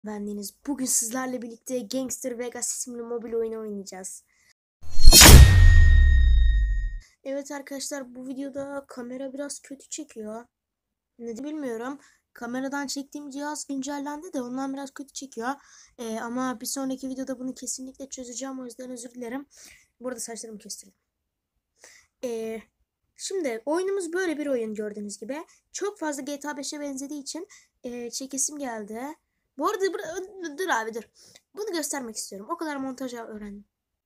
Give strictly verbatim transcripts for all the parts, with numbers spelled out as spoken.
Ben Deniz. Bugün sizlerle birlikte Gangster Vegas isimli mobil oyunu oynayacağız. Evet arkadaşlar, bu videoda kamera biraz kötü çekiyor. Neden bilmiyorum. Kameradan çektiğim cihaz güncellendi de ondan biraz kötü çekiyor. Ee, ama bir sonraki videoda bunu kesinlikle çözeceğim. O yüzden özür dilerim. Burada saçlarımı kestirdim. Ee, şimdi oyunumuz böyle bir oyun gördüğünüz gibi. Çok fazla G T A beşe benzediği için e, çekesim geldi. Bu arada dur, dur abi dur. Bunu göstermek istiyorum. O kadar montaj öğrendim.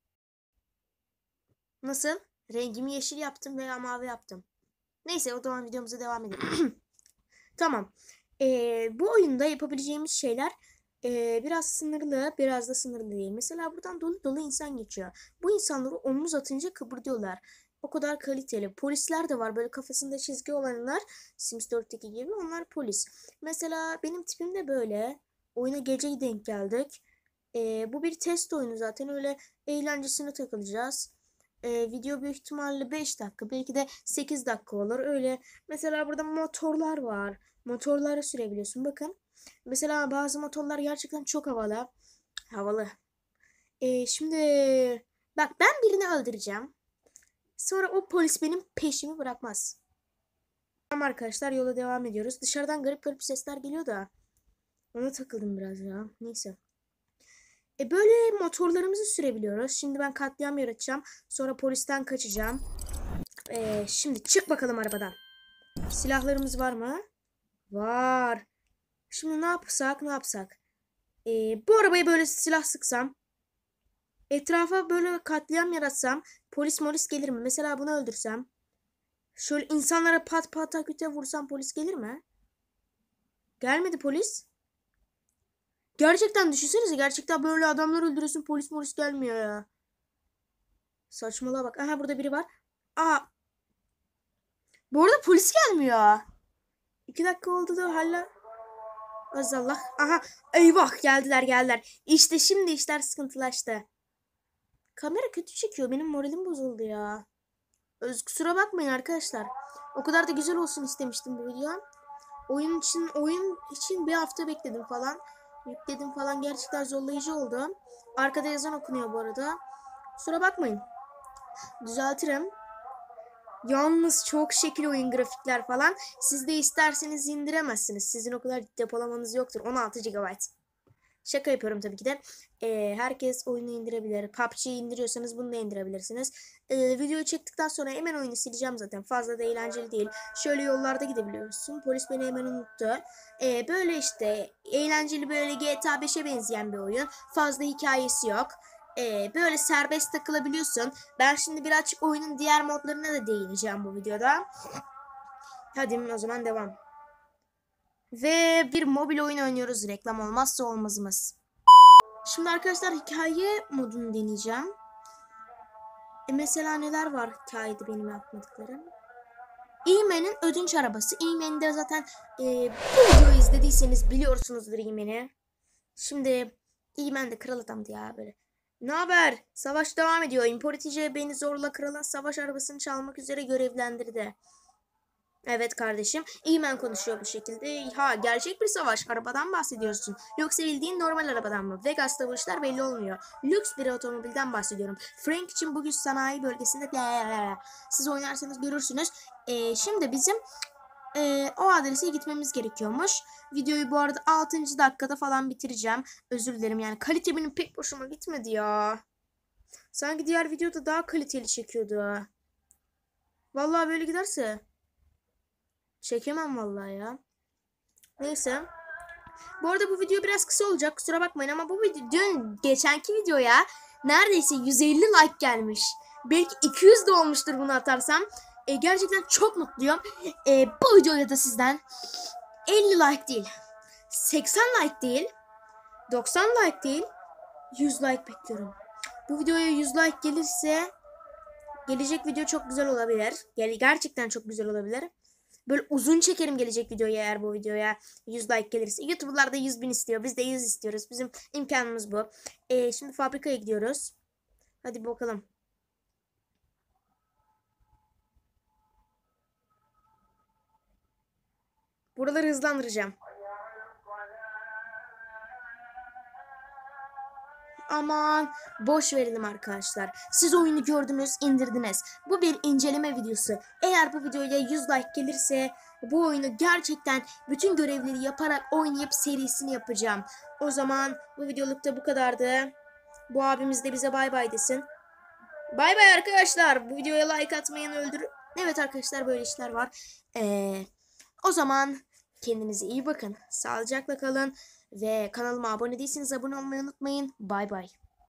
Nasıl? Rengimi yeşil yaptım veya mavi yaptım. Neyse, o zaman videomuza devam edelim. Tamam. Ee, bu oyunda yapabileceğimiz şeyler e, biraz sınırlı, biraz da sınırlı değil. Mesela buradan dolu dolu insan geçiyor. Bu insanları omuz atınca kıpırdıyorlar. O kadar kaliteli. Polisler de var. Böyle kafasında çizgi olanlar. Sims dörtteki gibi. Onlar polis. Mesela benim tipim de böyle. Oyuna gece denk geldik. Ee, bu bir test oyunu zaten. Öyle eğlencesine takılacağız. Ee, video büyük ihtimalle beş dakika. Belki de sekiz dakika olur. Öyle. Mesela burada motorlar var. Motorları sürebiliyorsun. Bakın. Mesela bazı motorlar gerçekten çok havalı. Havalı. Ee, şimdi bak, ben birini öldüreceğim. Sonra o polis benim peşimi bırakmaz. Tamam arkadaşlar, yola devam ediyoruz. Dışarıdan garip garip sesler geliyor da. Ona takıldım biraz ya. Neyse. E böyle motorlarımızı sürebiliyoruz. Şimdi ben katliam yaratacağım. Sonra polisten kaçacağım. E, şimdi çık bakalım arabadan. Silahlarımız var mı? Var. Şimdi ne yapsak ne yapsak? E, bu arabaya böyle silah sıksam. Etrafa böyle katliam yaratsam. Polis molis gelir mi? Mesela bunu öldürsem. Şöyle insanlara pat pat küte vursam polis gelir mi? Gelmedi polis. Gerçekten düşünsenize, gerçekten böyle adamlar öldürüyorsun, polis molis gelmiyor ya. Saçmalığa bak. Aha, burada biri var. Aa, bu arada polis gelmiyor. İki dakika oldu da hala. Azallah. Aha, eyvah, geldiler geldiler. İşte şimdi işler sıkıntılaştı. Kamera kötü çekiyor. Benim moralim bozuldu ya. Öz kusura bakmayın arkadaşlar. O kadar da güzel olsun istemiştim bu video. Oyun için oyun için bir hafta bekledim falan. Yükledim falan, gerçekten zorlayıcı oldu. Arkada yazan okunuyor bu arada. Kusura bakmayın. Düzeltirim. Yalnız çok şekil oyun grafikler falan. Siz de isterseniz indiremezsiniz. Sizin o kadar depolamanız yoktur. on altı gigabayt. Şaka yapıyorum tabii ki de. Ee, herkes oyunu indirebilir. P U B G'yi indiriyorsanız bunu da indirebilirsiniz. Ee, videoyu çektikten sonra hemen oyunu sileceğim zaten. Fazla da eğlenceli değil. Şöyle yollarda gidebiliyorsun. Polis beni hemen unuttu. Ee, böyle işte eğlenceli, böyle G T A beşe benzeyen bir oyun. Fazla hikayesi yok. Ee, böyle serbest takılabiliyorsun. Ben şimdi birazcık oyunun diğer modlarına da değineceğim bu videoda. Hadi o zaman devam. Ve bir mobil oyun oynuyoruz. Reklam olmazsa olmazımız. Şimdi arkadaşlar, hikaye modunu deneyeceğim. E mesela neler var hikayede benim yapmadıklarım? E-Man'in ödünç arabası. E-Man'i de zaten e, bu videoyu izlediyseniz biliyorsunuzdur E-Man'i. Şimdi E-Man de kral adamdı ya böyle. Ne haber? Savaş devam ediyor. İmparatoriçe beni zorla kralın savaş arabasını çalmak üzere görevlendirdi. Evet kardeşim. İmen konuşuyor bu şekilde. Ha, gerçek bir savaş. Arabadan bahsediyorsun. Yoksa bildiğin normal arabadan mı? Vegas'ta bu işler belli olmuyor. Lüks bir otomobilden bahsediyorum. Frank için bugün sanayi bölgesinde siz oynarsanız görürsünüz. Ee, şimdi bizim e, o adrese gitmemiz gerekiyormuş. Videoyu bu arada altıncı dakikada falan bitireceğim. Özür dilerim, yani kalite benim pek hoşuma gitmedi ya. Sanki diğer videoda daha kaliteli çekiyordu. Vallahi böyle giderse çekemem vallahi ya. Neyse. Bu arada bu video biraz kısa olacak. Kusura bakmayın ama bu video dün geçenki videoya neredeyse yüz elli like gelmiş. Belki iki yüz de olmuştur bunu atarsam. E, gerçekten çok mutluyum. E, bu videoya da sizden elli like değil, seksen like değil, doksan like değil, yüz like bekliyorum. Bu videoya yüz like gelirse gelecek video çok güzel olabilir. Yani gerçekten çok güzel olabilir. Böyle uzun çekerim gelecek videoya eğer bu videoya yüz like gelirse. YouTuber'lar da yüz bin istiyor. Biz de yüz istiyoruz. Bizim imkanımız bu. Ee, şimdi fabrikaya gidiyoruz. Hadi bakalım. Buraları hızlandıracağım. Aman boş verelim arkadaşlar. Siz oyunu gördünüz, indirdiniz. Bu bir inceleme videosu. Eğer bu videoya yüz like gelirse bu oyunu gerçekten bütün görevleri yaparak oynayıp serisini yapacağım. O zaman bu videoluk da bu kadardı. Bu abimiz de bize bay bay desin. Bay bay arkadaşlar. Bu videoya like atmayın, öldürün. Evet arkadaşlar, böyle işler var. Ee, o zaman kendinize iyi bakın. Sağlıcakla kalın. Ve kanalıma abone değilseniz abone olmayı unutmayın. Bay bay.